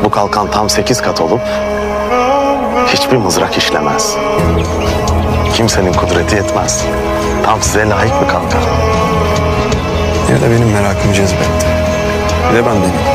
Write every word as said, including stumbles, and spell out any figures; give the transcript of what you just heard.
Bu kalkan tam sekiz kat olup hiçbir mızrak işlemez. Kimsenin kudreti yetmez. Tam size layık bir kalkan. Yine de benim merakımı cezbetti. Bir de ben deneyim.